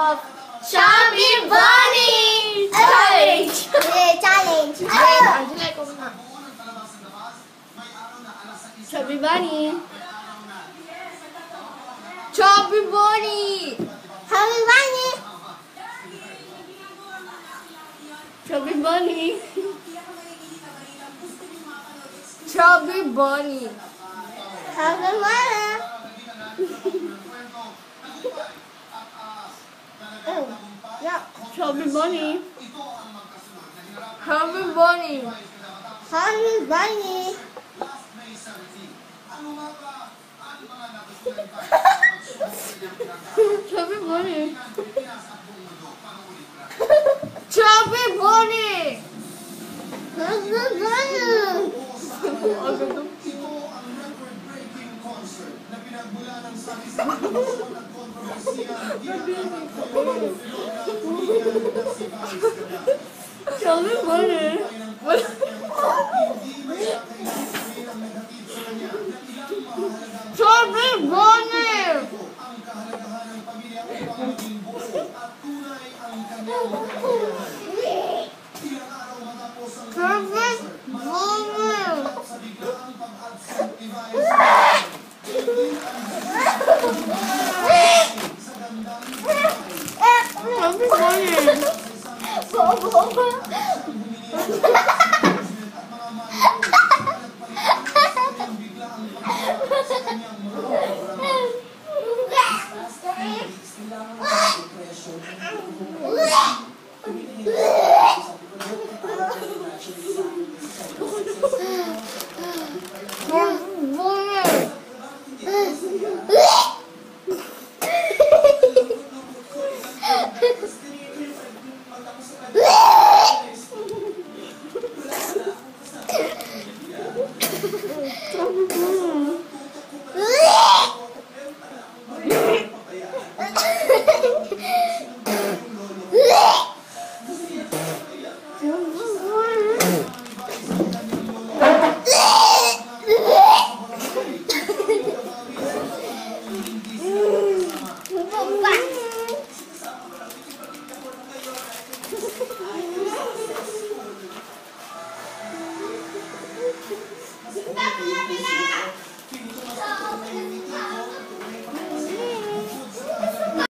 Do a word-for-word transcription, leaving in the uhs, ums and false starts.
of Chubby Bunny Challenge! Yeah, challenge. Angela, ikaw na. Chubby Bunny. Chubby Bunny. Chubby Bunny. Chubby Bunny. Chubby Bunny. Chubby Bunny. Oh, yeah. Chubby Bunny. Chubby Bunny. Chubby Bunny. Chubby Bunny. Chubby Bunny. Chubby Bunny. Chubby Bunny. Chubby Bunny. Stop,